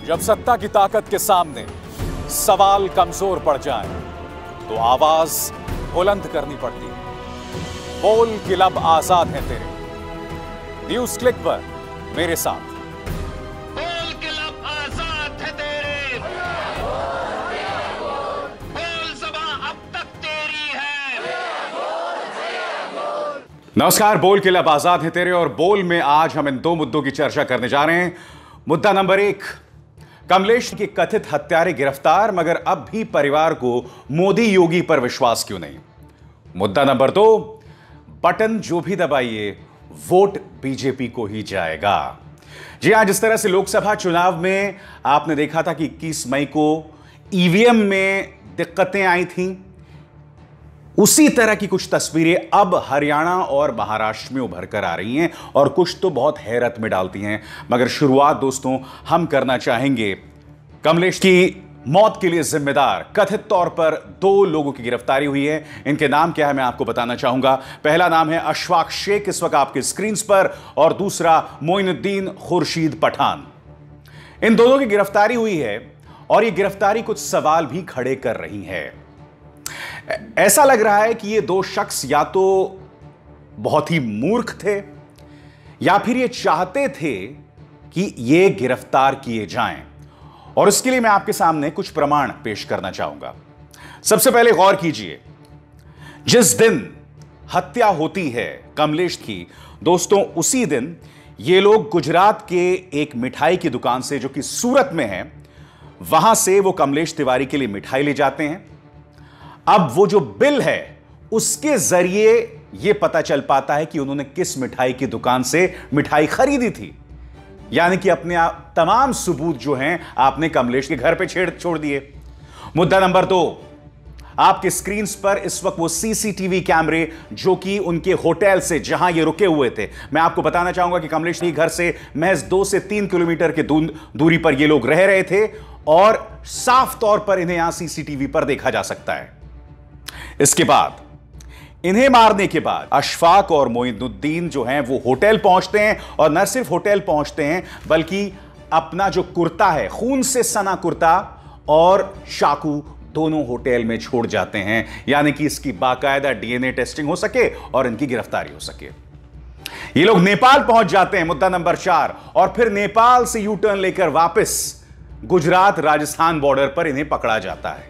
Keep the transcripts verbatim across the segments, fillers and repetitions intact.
जब सत्ता की ताकत के सामने सवाल कमजोर पड़ जाएं, तो आवाज बुलंद करनी पड़ती है। बोल कि लब आजाद हैं तेरे। न्यूज क्लिक पर मेरे साथ। बोल के लब आजाद है तेरे। बोल ज़बां अब तक तेरी है। नमस्कार, बोल के लब आजाद है तेरे और बोल में आज हम इन दो मुद्दों की चर्चा करने जा रहे हैं। मुद्दा नंबर एक, कमलेश के कथित हत्यारे गिरफ्तार, मगर अब भी परिवार को मोदी योगी पर विश्वास क्यों नहीं। मुद्दा नंबर दो, बटन जो भी दबाइए वोट बीजेपी को ही जाएगा। जी हां, जिस तरह से लोकसभा चुनाव में आपने देखा था कि इक्कीस मई को ईवीएम में दिक्कतें आई थीं, उसी तरह की कुछ तस्वीरें अब हरियाणा और महाराष्ट्र में उभर कर आ रही हैं और कुछ तो बहुत हैरत में डालती हैं। मगर शुरुआत दोस्तों हम करना चाहेंगे कमलेश की मौत के लिए जिम्मेदार कथित तौर पर दो लोगों की गिरफ्तारी हुई है। इनके नाम क्या है मैं आपको बताना चाहूंगा। पहला नाम है अशफाक शेख, इस वक्त आपके स्क्रीन पर, और दूसरा मोइनुद्दीन खुर्शीद पठान। इन दोनों की गिरफ्तारी हुई है और यह गिरफ्तारी कुछ सवाल भी खड़े कर रही है। ऐसा लग रहा है कि ये दो शख्स या तो बहुत ही मूर्ख थे या फिर ये चाहते थे कि ये गिरफ्तार किए जाएं, और इसके लिए मैं आपके सामने कुछ प्रमाण पेश करना चाहूंगा। सबसे पहले गौर कीजिए, जिस दिन हत्या होती है कमलेश की, दोस्तों उसी दिन ये लोग गुजरात के एक मिठाई की दुकान से, जो कि सूरत में है, वहां से वो कमलेश तिवारी के लिए मिठाई ले जाते हैं। अब वो जो बिल है उसके जरिए यह पता चल पाता है कि उन्होंने किस मिठाई की दुकान से मिठाई खरीदी थी। यानी कि अपने आप तमाम सबूत जो हैं आपने कमलेश के घर पे छेड़ छोड़ दिए। मुद्दा नंबर दो, आपके स्क्रीन पर इस वक्त वो सीसीटीवी कैमरे जो कि उनके होटल से जहां ये रुके हुए थे, मैं आपको बताना चाहूंगा कि कमलेश के घर से महज दो से तीन किलोमीटर के दूरी पर ये लोग रह रहे थे और साफ तौर पर इन्हें यहां सीसीटीवी पर देखा जा सकता है। इसके बाद इन्हें मारने के बाद अशफाक और मोइनुद्दीन जो हैं वो होटल पहुंचते हैं, और न सिर्फ होटल पहुंचते हैं बल्कि अपना जो कुर्ता है, खून से सना कुर्ता और चाकू, दोनों होटल में छोड़ जाते हैं, यानी कि इसकी बाकायदा डीएनए टेस्टिंग हो सके और इनकी गिरफ्तारी हो सके। ये लोग नेपाल पहुंच जाते हैं, मुद्दा नंबर चार, और फिर नेपाल से यू टर्न लेकर वापस गुजरात राजस्थान बॉर्डर पर इन्हें पकड़ा जाता है।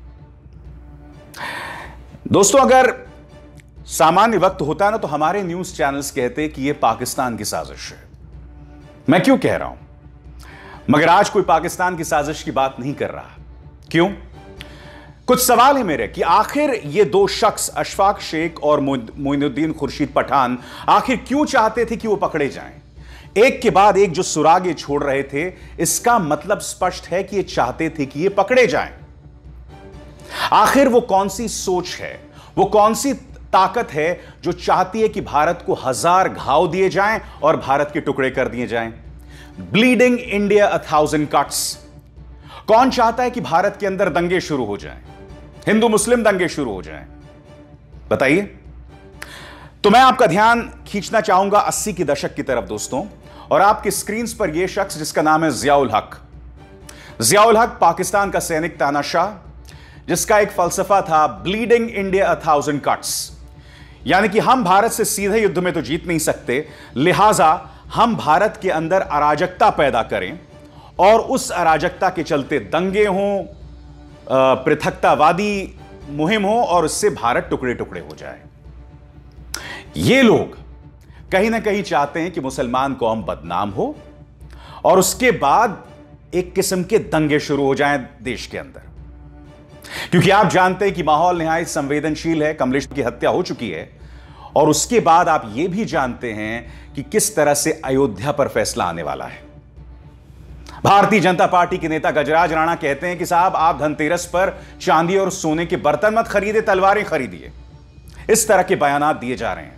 दोस्तों अगर सामान्य वक्त होता ना तो हमारे न्यूज चैनल्स कहते कि यह पाकिस्तान की साजिश है। मैं क्यों कह रहा हूं, मगर आज कोई पाकिस्तान की साजिश की बात नहीं कर रहा। क्यों? कुछ सवाल है मेरे कि आखिर ये दो शख्स अशफाक शेख और मोइनुद्दीन खुर्शीद पठान आखिर क्यों चाहते थे कि वो पकड़े जाएं? एक के बाद एक जो सुरागे छोड़ रहे थे, इसका मतलब स्पष्ट है कि ये चाहते थे कि ये पकड़े जाएं। आखिर वो कौन सी सोच है, वो कौन सी ताकत है जो चाहती है कि भारत को हजार घाव दिए जाएं और भारत के टुकड़े कर दिए जाएं? Bleeding India a thousand cuts. कौन चाहता है कि भारत के अंदर दंगे शुरू हो जाएं, हिंदू मुस्लिम दंगे शुरू हो जाएं? बताइए। तो मैं आपका ध्यान खींचना चाहूंगा अस्सी के दशक की तरफ दोस्तों, और आपके स्क्रीन पर यह शख्स जिसका नाम है जियाउल हक। जियाउल हक पाकिस्तान का सैनिक तानाशाह, जिसका एक फलसफा था bleeding India a thousand cuts, यानी कि हम भारत से सीधे युद्ध में तो जीत नहीं सकते, लिहाजा हम भारत के अंदर अराजकता पैदा करें और उस अराजकता के चलते दंगे हों, पृथकतावादी मुहिम हो और उससे भारत टुकड़े टुकड़े हो जाए। ये लोग कहीं ना कहीं चाहते हैं कि मुसलमान कौम बदनाम हो और उसके बाद एक किस्म के दंगे शुरू हो जाएं देश के अंदर, क्योंकि आप जानते हैं कि माहौल निहायत संवेदनशील है। कमलेश की हत्या हो चुकी है और उसके बाद आप यह भी जानते हैं कि किस तरह से अयोध्या पर फैसला आने वाला है। भारतीय जनता पार्टी के नेता गजराज राणा कहते हैं कि साहब आप धनतेरस पर चांदी और सोने के बर्तन मत खरीदे, तलवारें खरीदिए। इस तरह के बयानात दिए जा रहे हैं,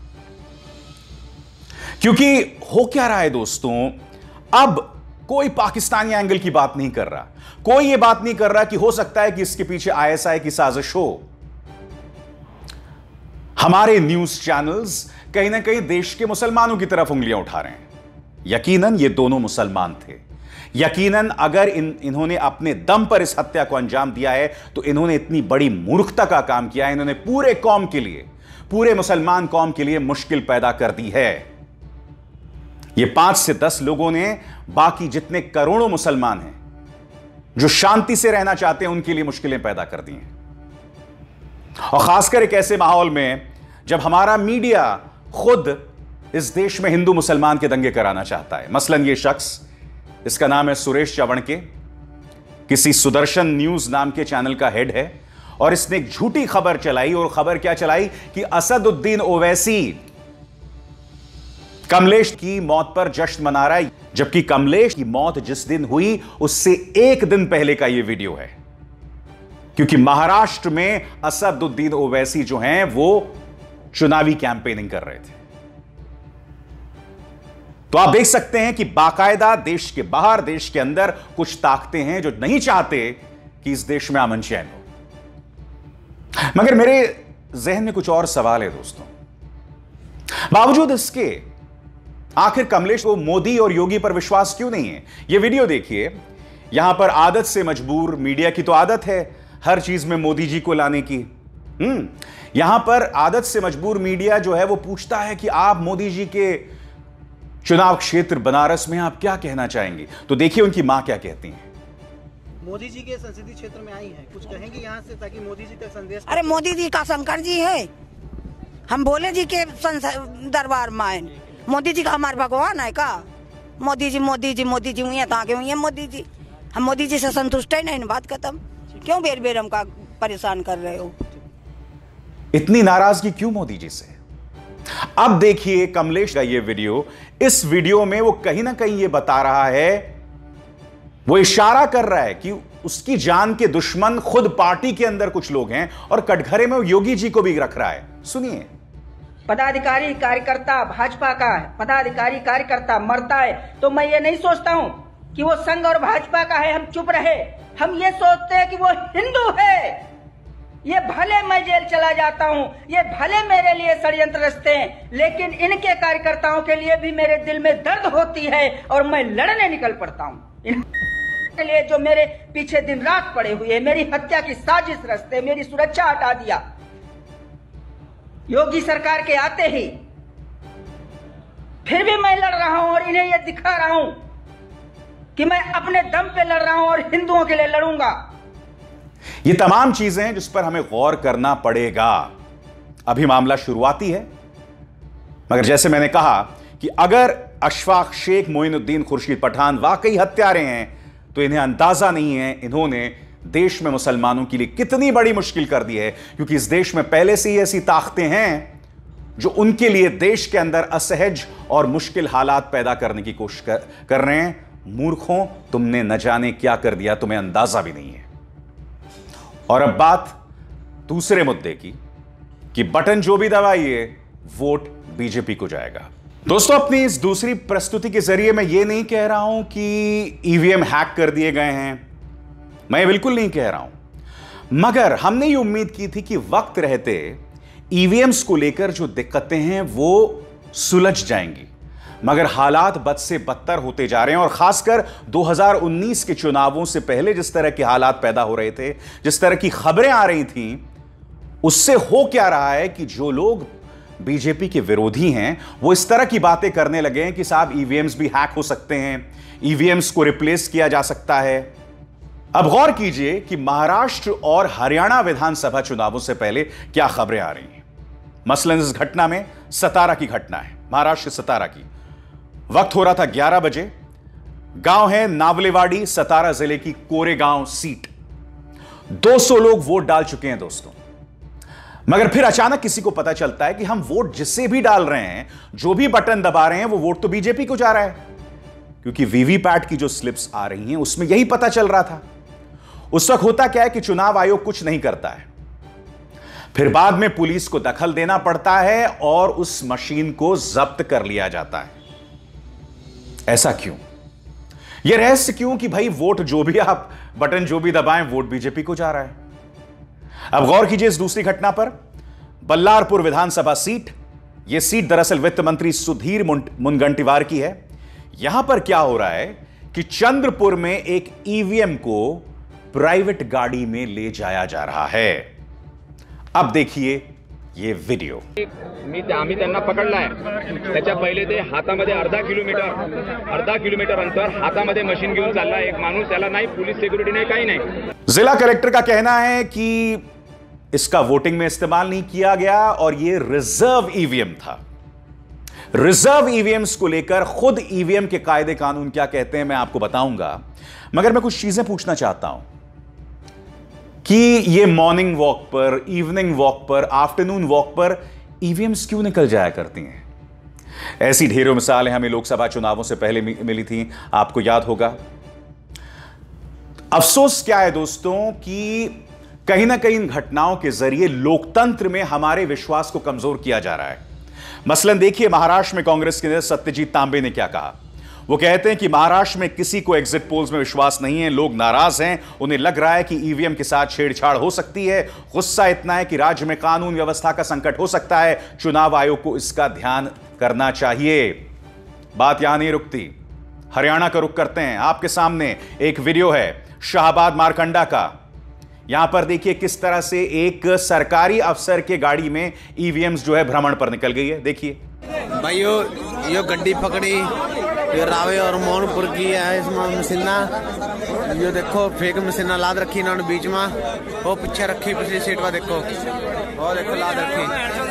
क्योंकि हो क्या रहा है दोस्तों, अब कोई पाकिस्तानी एंगल की बात नहीं कर रहा, कोई यह बात नहीं कर रहा कि हो सकता है कि इसके पीछे आईएसआई की साजिश हो। हमारे न्यूज चैनल्स कहीं ना कहीं देश के मुसलमानों की तरफ उंगलियां उठा रहे हैं। यकीनन ये दोनों मुसलमान थे, यकीनन अगर इन इन्होंने अपने दम पर इस हत्या को अंजाम दिया है तो इन्होंने इतनी बड़ी मूर्खता का काम किया है। इन्होंने पूरे कौम के लिए, पूरे मुसलमान कौम के लिए मुश्किल पैदा कर दी है। ये पांच से दस लोगों ने बाकी जितने करोड़ों मुसलमान हैं जो शांति से रहना चाहते हैं उनके लिए मुश्किलें पैदा कर दी हैं। और खासकर एक ऐसे माहौल में जब हमारा मीडिया खुद इस देश में हिंदू मुसलमान के दंगे कराना चाहता है। मसलन ये शख्स, इसका नाम है सुरेश चावणके, किसी सुदर्शन न्यूज नाम के चैनल का हेड है, और इसने एक झूठी खबर चलाई। और खबर क्या चलाई कि असदुद्दीन ओवैसी कमलेश की मौत पर जश्न मना रहा है, जबकि कमलेश की मौत जिस दिन हुई उससे एक दिन पहले का यह वीडियो है। क्योंकि महाराष्ट्र में असदुद्दीन ओवैसी जो हैं वो चुनावी कैंपेनिंग कर रहे थे। तो आप देख सकते हैं कि बाकायदा देश के बाहर, देश के अंदर कुछ ताकतें हैं जो नहीं चाहते कि इस देश में अमन चैन हो। मगर मेरे जहन में कुछ और सवाल है दोस्तों। बावजूद इसके आखिर कमलेश को मोदी और योगी पर विश्वास क्यों नहीं है? यह वीडियो देखिए। यहां पर आदत से मजबूर मीडिया की तो आदत है हर चीज में मोदी जी को लाने की। हम्म यहां पर आदत से मजबूर मीडिया जो है वो पूछता है कि आप मोदी जी के चुनाव क्षेत्र बनारस में आप क्या कहना चाहेंगे? तो देखिए उनकी मां क्या कहती हैं। मोदी जी के संसदीय क्षेत्र में आई हैं, कुछ कहेंगे यहाँ से ताकि मोदी जी तक संदेश। अरे मोदी जी का शंकर जी है, हम भोले जी के दरबार में आए। मोदी जी का हमारे भगवान है का? मोदी जी मोदी जी मोदी जी हुई है, ताकि हुई है मोदी जी। हम मोदी जी से संतुष्ट है नहीं, बात खत्म। क्यों बेर बेर हमका परेशान कर रहे हो? इतनी नाराजगी क्यों मोदी जी से? अब देखिए कमलेश का ये वीडियो। इस वीडियो में वो कहीं ना कहीं ये बता रहा है, वो इशारा कर रहा है कि उसकी जान के दुश्मन खुद पार्टी के अंदर कुछ लोग हैं और कटघरे में वो योगी जी को भी रख रहा है। सुनिए। पदाधिकारी कार्यकर्ता भाजपा का है, पदाधिकारी कार्यकर्ता मरता है तो मैं ये नहीं सोचता हूं कि वो संघ और भाजपा का है, हम चुप रहे। हम ये सोचते हैं कि वो हिंदू है। ये भले मैं जेल चला जाता हूं, ये भले मेरे लिए षड्यंत्र रचते हैं, लेकिन इनके कार्यकर्ताओं के लिए भी मेरे दिल में दर्द होती है और मैं लड़ने निकल पड़ता हूं। इनके लिए जो मेरे पीछे दिन रात पड़े हुए, मेरी हत्या की साजिश रचते, मेरी सुरक्षा हटा दिया। योगी सरकार के आते ही फिर भी मैं लड़ रहा हूं और इन्हें यह दिखा रहा हूं कि मैं अपने दम पे लड़ रहा हूं और हिंदुओं के लिए लड़ूंगा। ये तमाम चीजें हैं जिस पर हमें गौर करना पड़ेगा। अभी मामला शुरुआती है, मगर जैसे मैंने कहा कि अगर अशफाक शेख, मोइनुद्दीन खुर्शीद पठान वाकई हत्यारे हैं तो इन्हें अंदाजा नहीं है इन्होंने देश में मुसलमानों के लिए कितनी बड़ी मुश्किल कर दी है। क्योंकि इस देश में पहले से ही ऐसी ताकतें हैं जो उनके लिए देश के अंदर असहज और मुश्किल हालात पैदा करने की कोशिश कर, कर रहे हैं। मूर्खों, तुमने न जाने क्या कर दिया, तुम्हें अंदाजा भी नहीं है। और अब बात दूसरे मुद्दे की कि बटन जो भी दबाइए वोट बीजेपी को जाएगा। दोस्तों, अपनी इस दूसरी प्रस्तुति के जरिए मैं ये नहीं कह रहा हूं कि ईवीएम हैक कर दिए गए हैं, मैं ये बिल्कुल नहीं कह रहा हूं। मगर हमने ये उम्मीद की थी कि वक्त रहते ईवीएम्स को लेकर जो दिक्कतें हैं वो सुलझ जाएंगी, मगर हालात बद से बदतर होते जा रहे हैं। और खासकर दो हज़ार उन्नीस के चुनावों से पहले जिस तरह के हालात पैदा हो रहे थे, जिस तरह की खबरें आ रही थीं, उससे हो क्या रहा है कि जो लोग बीजेपी के विरोधी हैं वो इस तरह की बातें करने लगे हैं कि साहब ईवीएम्स भी हैक हो सकते हैं, ईवीएम्स को रिप्लेस किया जा सकता है। अब गौर कीजिए कि महाराष्ट्र और हरियाणा विधानसभा चुनावों से पहले क्या खबरें आ रही हैं। मसलन इस घटना में सतारा की घटना है, महाराष्ट्र सतारा की। वक्त हो रहा था ग्यारह बजे। गांव है नावलेवाड़ी, सतारा जिले की कोरेगांव सीट। दो सौ लोग वोट डाल चुके हैं दोस्तों। मगर फिर अचानक किसी को पता चलता है कि हम वोट जिससे भी डाल रहे हैं, जो भी बटन दबा रहे हैं, वो वोट तो बीजेपी को जा रहा है। क्योंकि वीवीपैट की जो स्लिप्स आ रही हैं उसमें यही पता चल रहा था। उस वक्त होता क्या है कि चुनाव आयोग कुछ नहीं करता है, फिर बाद में पुलिस को दखल देना पड़ता है और उस मशीन को जब्त कर लिया जाता है। ऐसा क्यों? यह रहस्य क्यों कि भाई वोट जो भी आप बटन जो भी दबाएं, वोट बीजेपी को जा रहा है। अब गौर कीजिए इस दूसरी घटना पर। बल्लारपुर विधानसभा सीट, यह सीट दरअसल वित्त मंत्री सुधीर मुनगंटीवार की है। यहां पर क्या हो रहा है कि चंद्रपुर में एक ईवीएम को प्राइवेट गाड़ी में ले जाया जा रहा है। अब देखिए ये व्हिडिओ। मी आम्ही त्यांना पकडलाय, त्याच्या पहिले ते हातामध्ये अर्धा किलोमीटर अर्धा किलोमीटर अंतर हातामध्ये मशीन घेऊन चालला एक माणूस, त्याला नाही पोलीस सिक्युरिटी नाही, काही नाही। जिला कलेक्टर का कहना है कि इसका वोटिंग में इस्तेमाल नहीं किया गया और यह रिजर्व ईवीएम था। रिजर्व ईवीएम्स को लेकर खुद ईवीएम के कायदे कानून क्या कहते हैं मैं आपको बताऊंगा, मगर मैं कुछ चीजें पूछना चाहता हूं कि ये मॉर्निंग वॉक पर, इवनिंग वॉक पर, आफ्टरनून वॉक पर ईवीएम्स क्यों निकल जाया करती हैं? ऐसी ढेरों मिसालें हमें लोकसभा चुनावों से पहले मिली थी, आपको याद होगा। अफसोस क्या है दोस्तों कि कहीं ना कहीं इन घटनाओं के जरिए लोकतंत्र में हमारे विश्वास को कमजोर किया जा रहा है। मसलन देखिए, महाराष्ट्र में कांग्रेस के नेता सत्यजीत तांबे ने क्या कहा। वो कहते हैं कि महाराष्ट्र में किसी को एग्जिट पोल्स में विश्वास नहीं है, लोग नाराज हैं, उन्हें लग रहा है कि ईवीएम के साथ छेड़छाड़ हो सकती है। गुस्सा इतना है कि राज्य में कानून व्यवस्था का संकट हो सकता है, चुनाव आयोग को इसका ध्यान करना चाहिए। बात यहां नहीं रुकती, हरियाणा का रुख करते हैं। आपके सामने एक वीडियो है शाहबाद मारकंडा का। यहां पर देखिए किस तरह से एक सरकारी अफसर के गाड़ी में ईवीएम्स जो है भ्रमण पर निकल गई है। देखिए भाई यो यो गड्डी पकड़ी, ये रावे और मोहनपुर की है इसमें मशीना। यो देखो फेक मशीना लाद रखी इन्होंने बीच में, वो पीछे रखी पिछली सीट पर देखो, वो देखो लाद रखी।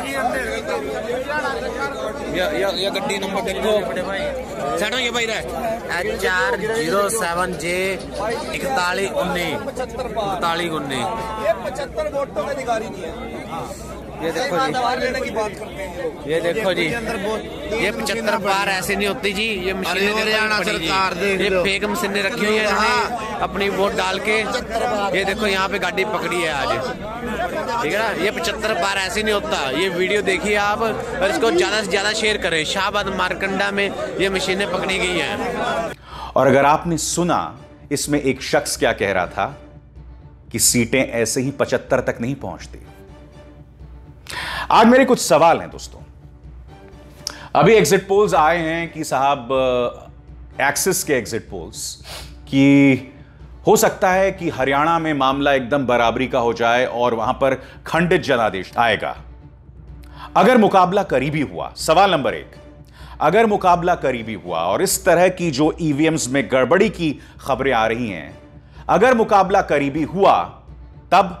ये ये ये गड्डी नंबर देखो सेटो ये भाई रहा H R zero seven J इकतालीस उन्नीस इकतालीस उन्नीस पचहत्तर वोटों का अधिकारी नहीं है। ये देखो जी, ये देखो जी, ये पचहत्तर बार ऐसे नहीं होती जी। ये मशीनें हरियाणा सरकार ये फेक मशीनें रखी हुई है यहाँ अपनी वोट डाल के। ये देखो यहाँ पे गाड़ी पकड़ी है आज, ठीक है ना। ये पचहत्तर बार ऐसे नहीं होता। ये वीडियो देखिए आप और इसको ज्यादा से ज्यादा शेयर करें। शाहबाद मारकंडा में ये मशीनें पकड़ी गई हैं। और अगर आपने सुना इसमें एक शख्स क्या कह रहा था कि सीटें ऐसे ही पचहत्तर तक नहीं पहुंचती। आज मेरे कुछ सवाल हैं दोस्तों। अभी एग्जिट पोल्स आए हैं कि साहब एक्सिस के एग्जिट पोल्स कि हो सकता है कि हरियाणा में मामला एकदम बराबरी का हो जाए और वहां पर खंडित जनादेश आएगा अगर मुकाबला करीबी हुआ। सवाल नंबर एक, अगर मुकाबला करीबी हुआ और इस तरह की जो ईवीएम्स में गड़बड़ी की खबरें आ रही हैं, अगर मुकाबला करीबी हुआ तब।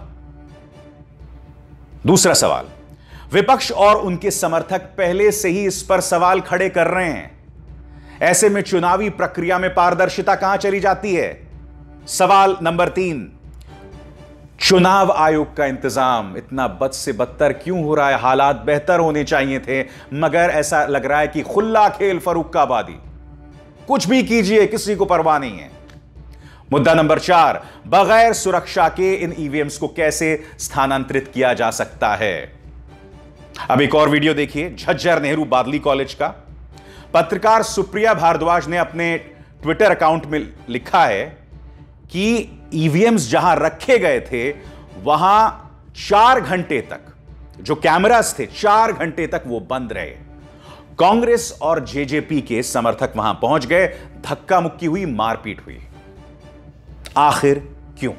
दूसरा सवाल, विपक्ष और उनके समर्थक पहले से ही इस पर सवाल खड़े कर रहे हैं। ऐसे में चुनावी प्रक्रिया में पारदर्शिता कहां चली जाती है? सवाल नंबर तीन, चुनाव आयोग का इंतजाम इतना बद से बदतर क्यों हो रहा है? हालात बेहतर होने चाहिए थे, मगर ऐसा लग रहा है कि खुला खेल फर्रुखाबादी, कुछ भी कीजिए किसी को परवाह नहीं है। मुद्दा नंबर चार, बगैर सुरक्षा के इन ईवीएम्स को कैसे स्थानांतरित किया जा सकता है? अब एक और वीडियो देखिए झज्जर नेहरू बादली कॉलेज का। पत्रकार सुप्रिया भारद्वाज ने अपने ट्विटर अकाउंट में लिखा है कि ईवीएम्स जहां रखे गए थे वहां चार घंटे तक जो कैमरास थे, चार घंटे तक वो बंद रहे। कांग्रेस और जेजेपी के समर्थक वहां पहुंच गए, धक्का मुक्की हुई, मारपीट हुई। आखिर क्यों?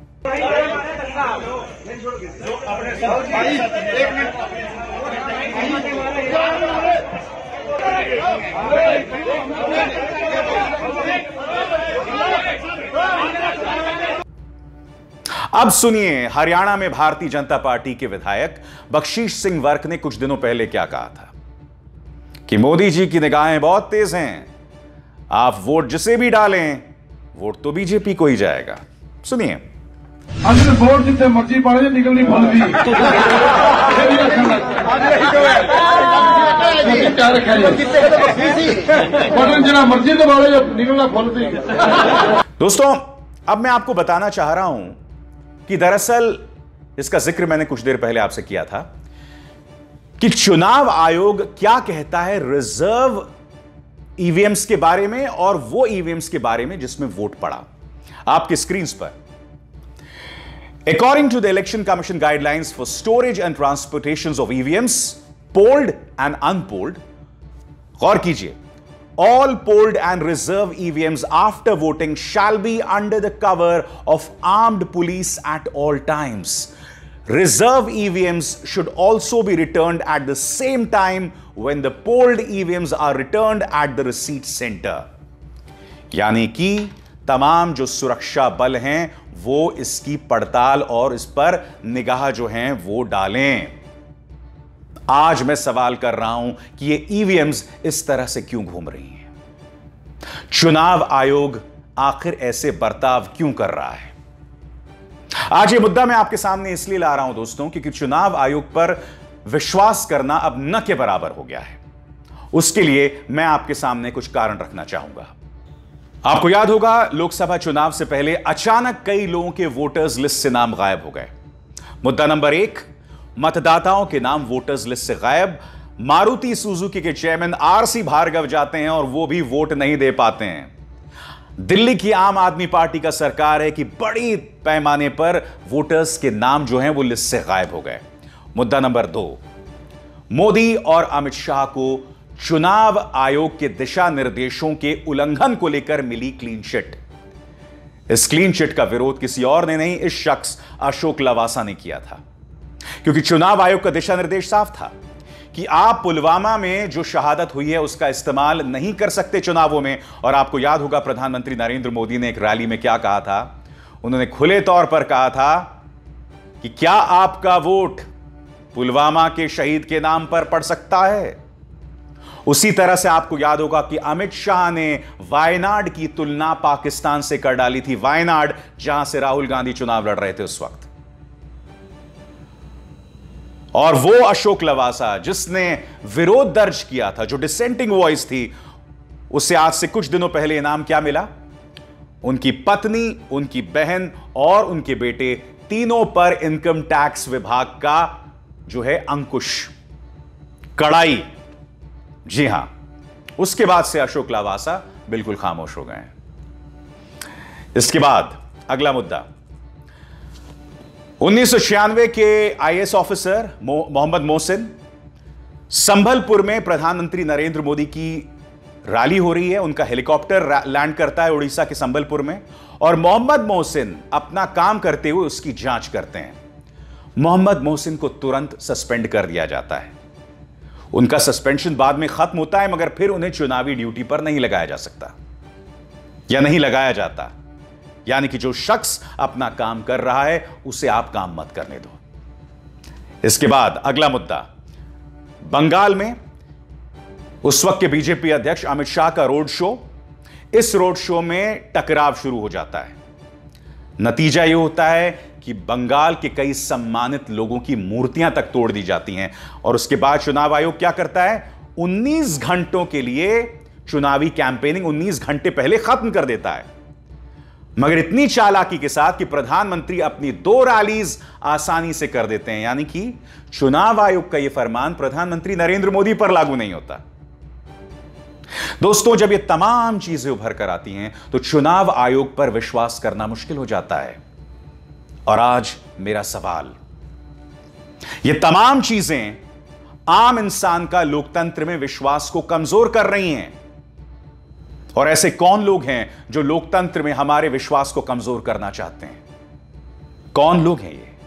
अब सुनिए हरियाणा में भारतीय जनता पार्टी के विधायक बख्शीश सिंह वर्क ने कुछ दिनों पहले क्या कहा था कि मोदी जी की निगाहें बहुत तेज हैं, आप वोट जिसे भी डालें वोट तो बीजेपी को ही जाएगा। सुनिए, अगर वोट जितने मर्जी पाले निकलनी फलती जितना मर्जी दबाले निकलना फलती। दोस्तों अब मैं आपको बताना चाह रहा हूं कि दरअसल इसका जिक्र मैंने कुछ देर पहले आपसे किया था कि चुनाव आयोग क्या कहता है रिजर्व ईवीएम्स के बारे में और वो ईवीएम्स के बारे में जिसमें वोट पड़ा। आपकी स्क्रीन पर According to the Election Commission guidelines for storage and transportations of E V Ms, polled and unpolled, गौर कीजिए, all polled and reserve E V Ms after voting shall be under the cover of armed police at all times. Reserve E V Ms should also be returned at the same time when the polled E V Ms are returned at the receipt center. यानी कि तमाम जो सुरक्षा बल हैं वो इसकी पड़ताल और इस पर निगाह जो हैं वो डालें। आज मैं सवाल कर रहा हूं कि ये E V Ms इस तरह से क्यों घूम रही हैं? चुनाव आयोग आखिर ऐसे बर्ताव क्यों कर रहा है? आज ये मुद्दा मैं आपके सामने इसलिए ला रहा हूं दोस्तों क्योंकि चुनाव आयोग पर विश्वास करना अब न के बराबर हो गया है। उसके लिए मैं आपके सामने कुछ कारण रखना चाहूंगा। आपको याद होगा लोकसभा चुनाव से पहले अचानक कई लोगों के वोटर्स लिस्ट से नाम गायब हो गए। मुद्दा नंबर एक, मतदाताओं के नाम वोटर्स लिस्ट से गायब। मारुति सुजुकी के चेयरमैन आरसी भार्गव जाते हैं और वो भी वोट नहीं दे पाते हैं। दिल्ली की आम आदमी पार्टी का सरकार है कि बड़ी पैमाने पर वोटर्स के नाम जो हैं वो लिस्ट से गायब हो गए। मुद्दा नंबर दो, मोदी और अमित शाह को चुनाव आयोग के दिशा निर्देशों के उल्लंघन को लेकर मिली क्लीन चिट। इस क्लीन चिट का विरोध किसी और ने नहीं, इस शख्स अशोक लवासा ने किया था, क्योंकि चुनाव आयोग का दिशा निर्देश साफ था कि आप पुलवामा में जो शहादत हुई है उसका इस्तेमाल नहीं कर सकते चुनावों में। और आपको याद होगा प्रधानमंत्री नरेंद्र मोदी ने एक रैली में क्या कहा था? उन्होंने खुले तौर पर कहा था कि क्या आपका वोट पुलवामा के शहीद के नाम पर पड़ सकता है? उसी तरह से आपको याद होगा कि अमित शाह ने वायनाड की तुलना पाकिस्तान से कर डाली थी। वायनाड जहां से राहुल गांधी चुनाव लड़ रहे थे उस वक्त। और वो अशोक लवासा जिसने विरोध दर्ज किया था, जो डिसेंटिंग वॉइस थी, उसे आज से कुछ दिनों पहले इनाम क्या मिला? उनकी पत्नी, उनकी बहन और उनके बेटे तीनों पर इनकम टैक्स विभाग का जो है अंकुश, कड़ाई। जी हां, उसके बाद से अशोक लवासा बिल्कुल खामोश हो गए हैं। इसके बाद अगला मुद्दा, उन्नीस सौ छियानवे के आईएएस ऑफिसर मोहम्मद मोहसिन, संभलपुर में प्रधानमंत्री नरेंद्र मोदी की रैली हो रही है, उनका हेलीकॉप्टर लैंड करता है उड़ीसा के संबलपुर में और मोहम्मद मोहसिन अपना काम करते हुए उसकी जांच करते हैं। मोहम्मद मोहसिन को तुरंत सस्पेंड कर दिया जाता है। उनका सस्पेंशन बाद में खत्म होता है, मगर फिर उन्हें चुनावी ड्यूटी पर नहीं लगाया जा सकता या नहीं लगाया जाता। यानी कि जो शख्स अपना काम कर रहा है उसे आप काम मत करने दो। इसके बाद अगला मुद्दा, बंगाल में उस वक्त के बीजेपी अध्यक्ष अमित शाह का रोड शो। इस रोड शो में टकराव शुरू हो जाता है। नतीजा यह होता है कि बंगाल के कई सम्मानित लोगों की मूर्तियां तक तोड़ दी जाती हैं। और उसके बाद चुनाव आयोग क्या करता है? उन्नीस घंटों के लिए चुनावी कैंपेनिंग उन्नीस घंटे पहले खत्म कर देता है, मगर इतनी चालाकी के साथ कि प्रधानमंत्री अपनी दो रैलीज आसानी से कर देते हैं। यानी कि चुनाव आयोग का यह फरमान प्रधानमंत्री नरेंद्र मोदी पर लागू नहीं होता। दोस्तों, जब ये तमाम चीजें उभर कर आती हैं तो चुनाव आयोग पर विश्वास करना मुश्किल हो जाता है। और आज मेरा सवाल, ये तमाम चीजें आम इंसान का लोकतंत्र में विश्वास को कमजोर कर रही हैं। और ऐसे कौन लोग हैं जो लोकतंत्र में हमारे विश्वास को कमजोर करना चाहते हैं? कौन लोग हैं ये?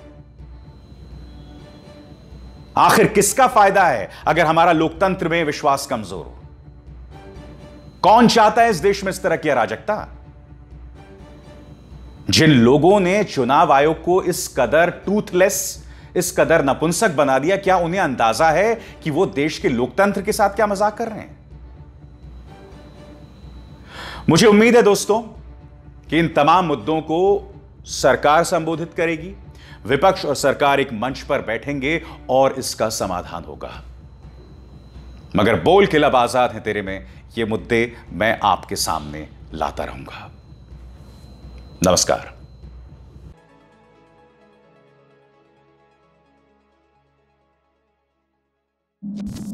आखिर किसका फायदा है अगर हमारा लोकतंत्र में विश्वास कमजोर हो? कौन चाहता है इस देश में इस तरह की अराजकता? जिन लोगों ने चुनाव आयोग को इस कदर टूथलेस, इस कदर नपुंसक बना दिया, क्या उन्हें अंदाजा है कि वो देश के लोकतंत्र के साथ क्या मजाक कर रहे हैं? मुझे उम्मीद है दोस्तों कि इन तमाम मुद्दों को सरकार संबोधित करेगी, विपक्ष और सरकार एक मंच पर बैठेंगे और इसका समाधान होगा। मगर बोल के लब आजाद हैं तेरे में ये मुद्दे मैं आपके सामने लाता रहूंगा। नमस्कार।